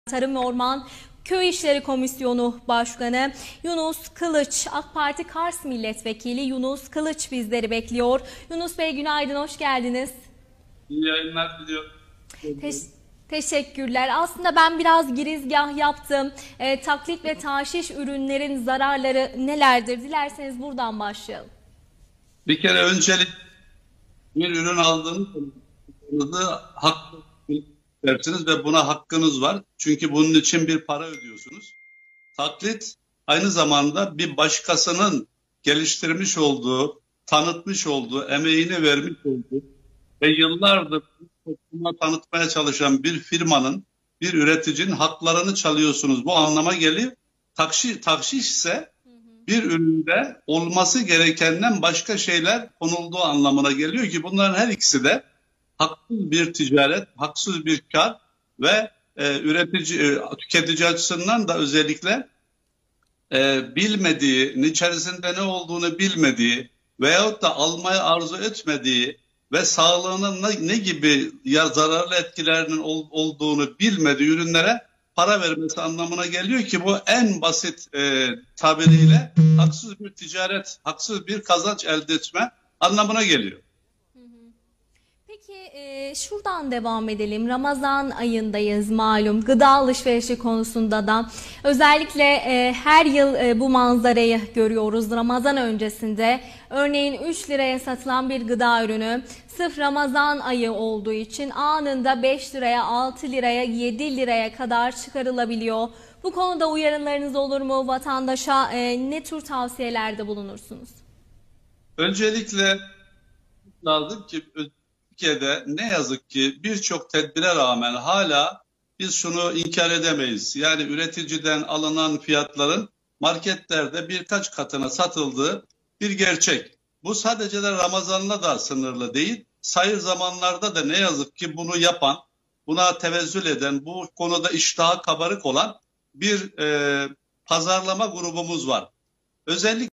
Tarım ve Orman Köy İşleri Komisyonu Başkanı Yunus Kılıç, AK Parti Kars Milletvekili Yunus Kılıç bizleri bekliyor. Yunus Bey günaydın, hoş geldiniz. İyi yayınlar diliyorum. Teşekkürler. Aslında ben biraz girizgah yaptım. Taklit ve taşiş ürünlerin zararları nelerdir? Dilerseniz buradan başlayalım. Bir kere öncelik bir ürün aldığınızda haklı dersiniz ve buna hakkınız var. Çünkü bunun için bir para ödüyorsunuz. Taklit aynı zamanda bir başkasının geliştirmiş olduğu, tanıtmış olduğu, emeğini vermiş olduğu ve yıllardır topluma tanıtmaya çalışan bir firmanın, bir üreticinin haklarını çalıyorsunuz. Bu anlama geliyor. Takşiş ise bir üründe olması gerekenden başka şeyler konulduğu anlamına geliyor ki bunların her ikisi de haksız bir ticaret, haksız bir kar ve tüketici açısından da özellikle bilmediği, içerisinde ne olduğunu bilmediği veyahut da almayı arzu etmediği ve sağlığının ne gibi zararlı etkilerinin olduğunu bilmediği ürünlere para vermesi anlamına geliyor ki bu en basit tabiriyle haksız bir ticaret, haksız bir kazanç elde etme anlamına geliyor. Peki şuradan devam edelim. Ramazan ayındayız malum. Gıda alışverişi konusunda da özellikle her yıl bu manzarayı görüyoruz. Ramazan öncesinde örneğin 3 liraya satılan bir gıda ürünü sırf Ramazan ayı olduğu için anında 5 liraya, 6 liraya, 7 liraya kadar çıkarılabiliyor. Bu konuda uyarılarınız olur mu? Vatandaşa ne tür tavsiyelerde bulunursunuz? Öncelikle lazım ki Türkiye'de ne yazık ki birçok tedbire rağmen hala biz şunu inkar edemeyiz. Yani üreticiden alınan fiyatların marketlerde birkaç katına satıldığı bir gerçek. Bu sadece de Ramazan'la da sınırlı değil. Sayı zamanlarda da ne yazık ki bunu yapan, buna tevezzül eden, bu konuda iştahı kabarık olan bir pazarlama grubumuz var. Özellikle